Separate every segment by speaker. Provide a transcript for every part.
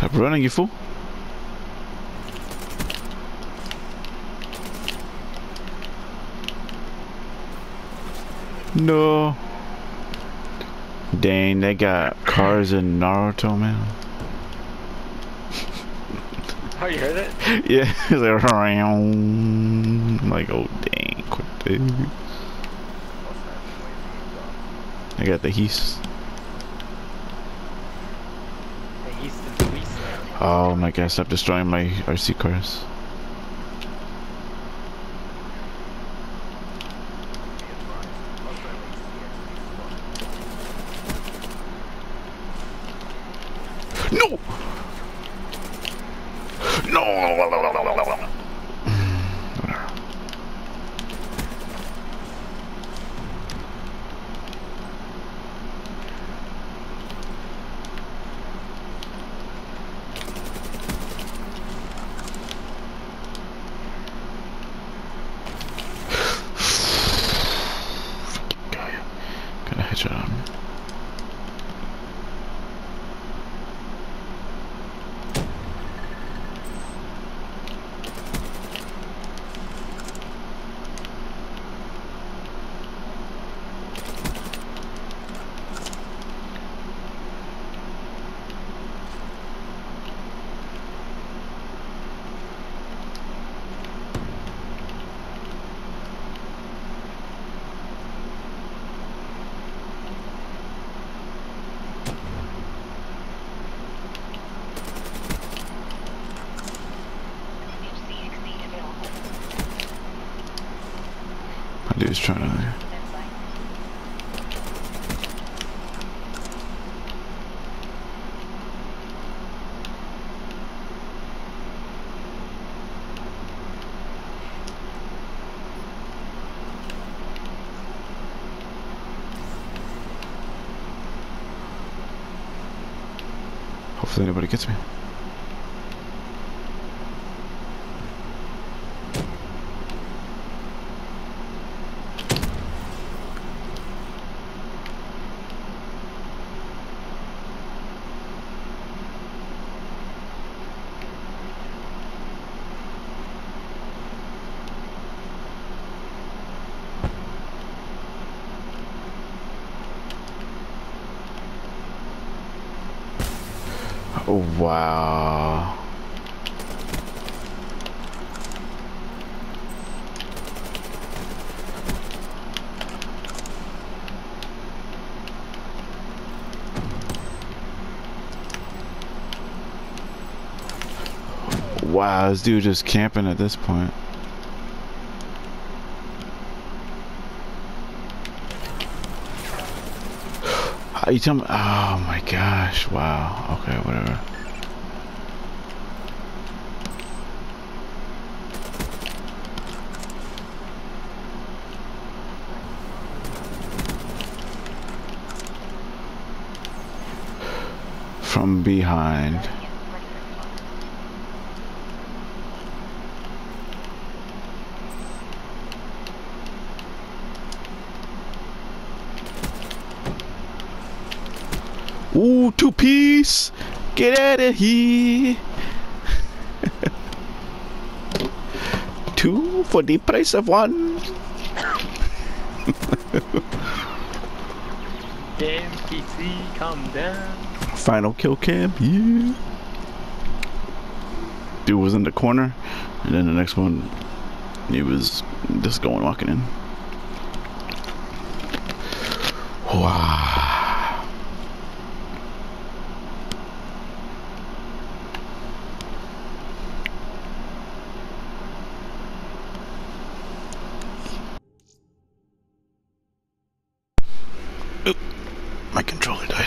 Speaker 1: Stop running, you fool. No. Dang, they got cars in Naruto, man.
Speaker 2: Oh, you heard it?
Speaker 1: Yeah, it's like, I'm like, oh dang, quick dude. I got the heat.
Speaker 2: The East and the West.
Speaker 1: Oh my god, stop destroying my RC cars. No! No! Got a headshot on me. My dude's trying to. Hopefully nobody gets me. Oh, wow. Wow, this dude just camping at this point. You tell me? Oh my gosh! Wow. Okay, whatever. From behind. Ooh, two-piece! Get out of here! Two for the price of one.
Speaker 2: Damn, PC, calm down.
Speaker 1: Final kill cam, yeah. Dude was in the corner, and then the next one, he was just going walking in. Wow. Oop, my controller died.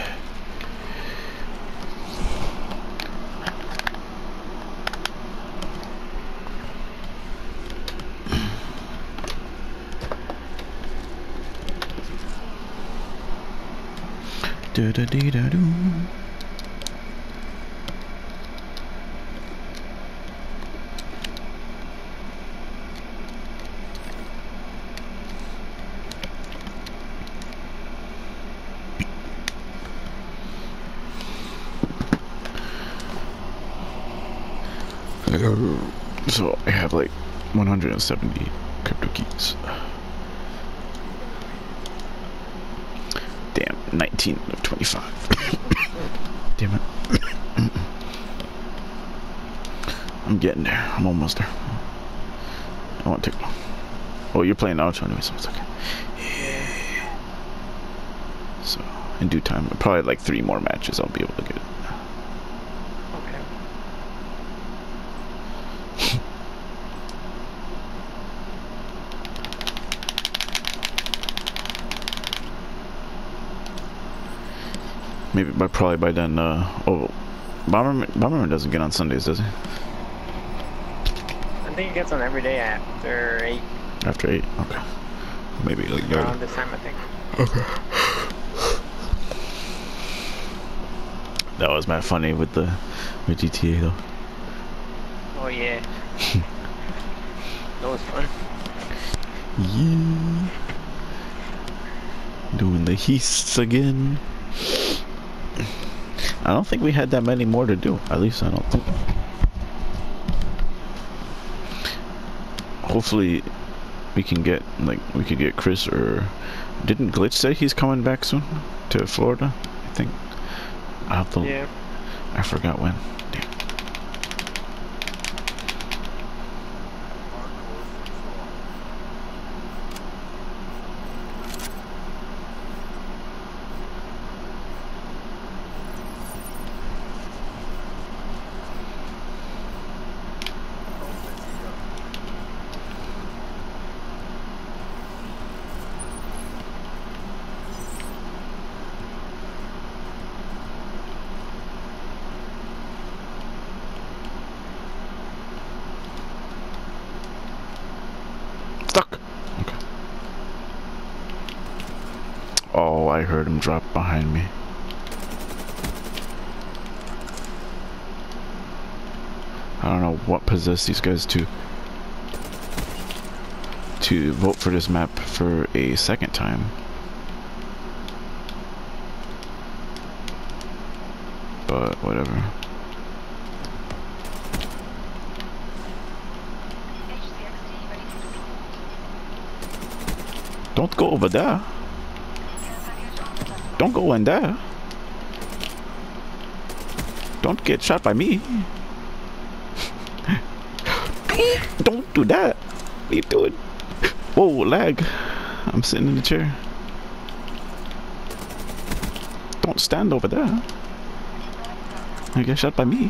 Speaker 1: Da da dee da doo. So I have like 170 crypto keys. Damn, 19 of 25. Damn it. I'm getting there. I'm almost there. I won't take long. Oh, you're playing Naruto anyway, so it's okay. Yeah. So, in due time, probably like 3 more matches, I'll be able to get it.
Speaker 2: Okay.
Speaker 1: Maybe probably by then, oh, Bomberman doesn't get on Sundays, does he?
Speaker 2: I think it gets on every day after 8.
Speaker 1: After 8? Okay. Maybe like
Speaker 2: Around this time, I think.
Speaker 1: Okay. That was mad funny with GTA though.
Speaker 2: Oh yeah. That was fun.
Speaker 1: Yeah. Doing the heists again. I don't think we had that many more to do. At least I don't think. Hopefully we can get, like, we could get Chris, or didn't Glitch say he's coming back soon to Florida? I think. I have to.
Speaker 2: Yeah.
Speaker 1: I forgot when. Damn. Stuck. Okay. Oh, I heard him drop behind me. I don't know what possessed these guys to vote for this map for a second time. But whatever. Don't go over there. Don't go in there. Don't get shot by me. Don't do that. What are you doing? Whoa, lag. I'm sitting in the chair. Don't stand over there. You get shot by me.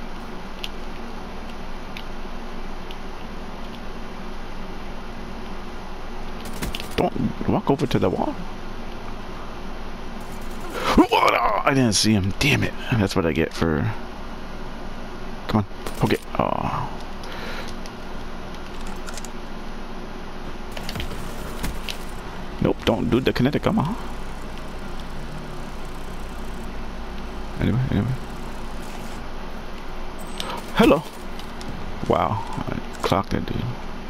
Speaker 1: Don't walk over to the wall. I didn't see him. Damn it. That's what I get for... Come on. Okay. Oh. Nope, don't do the kinetic. Come on. Anyway. Hello. Wow. I clocked that dude.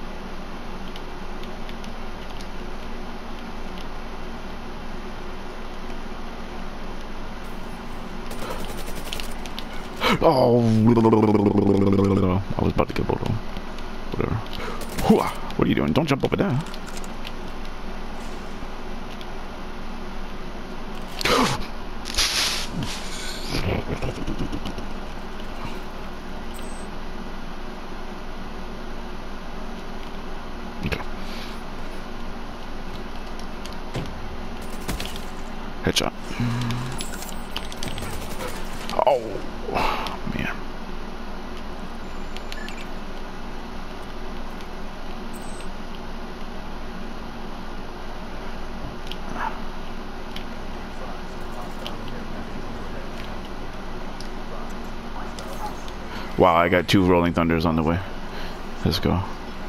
Speaker 1: Oh, I was about to get both of them. Whatever. What are you doing? Don't jump over there. Okay. Headshot. Oh, man. Wow, I got 2 Rolling Thunders on the way. Let's go.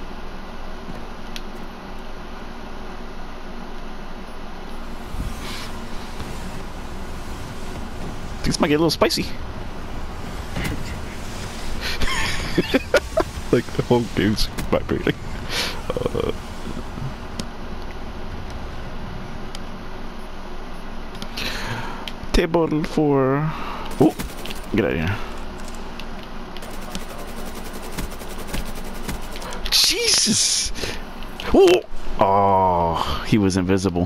Speaker 1: This might get a little spicy. Like the whole game's vibrating. Table for... Oh, get out of here. Jesus! Oh! Oh, he was invisible.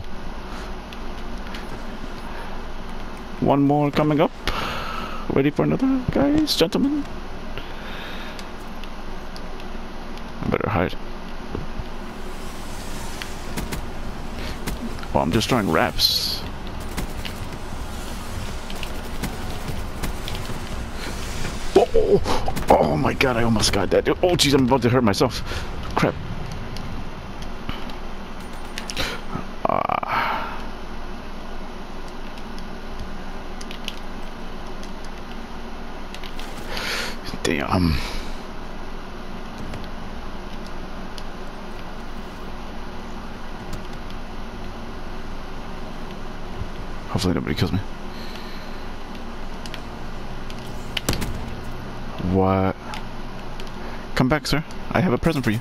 Speaker 1: One more coming up. Ready for another, guys, gentlemen? I better hide. Well, I'm just throwing wraps. Oh my god, I almost got that. Oh jeez, I'm about to hurt myself. Crap. Damn. Hopefully nobody kills me. What? Come back, sir. I have a present for you.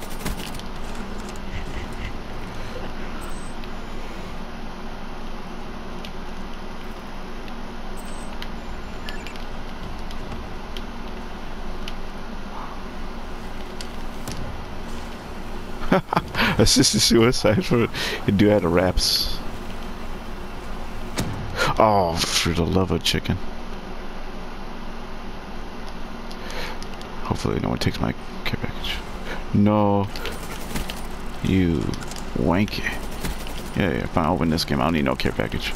Speaker 1: Assisted suicide for a dude out of wraps. Oh, for the love of chicken. Hopefully no one takes my care package. No. You wanky. Yeah, if I win this game, I don't need no care package.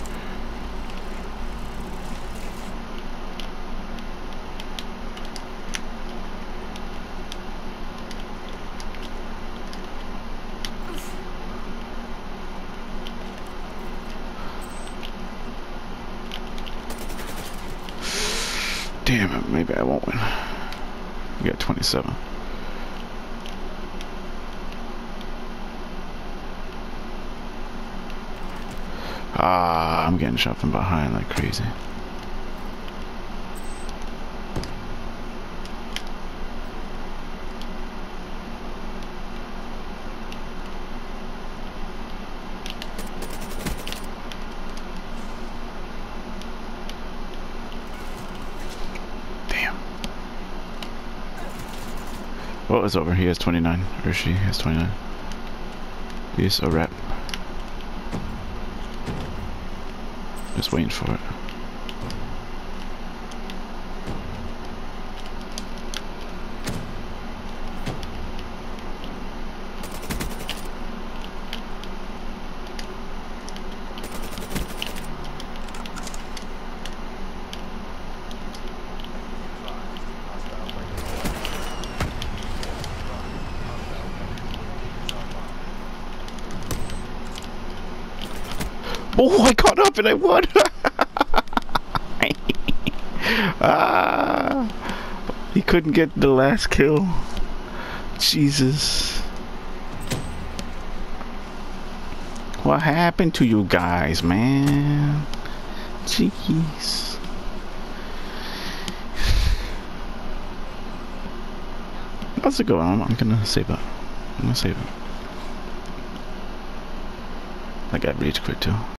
Speaker 1: Damn it, maybe I won't win. We got 27. Ah, I'm getting shot from behind like crazy. Oh, it's over. He has 29. Or she has 29. He's a wrap. Just waiting for it. Oh, I caught up and I won! He couldn't get the last kill. Jesus. What happened to you guys, man? Jeez. How's it going? I'm gonna save it. I'm gonna save it. I got rage quit too.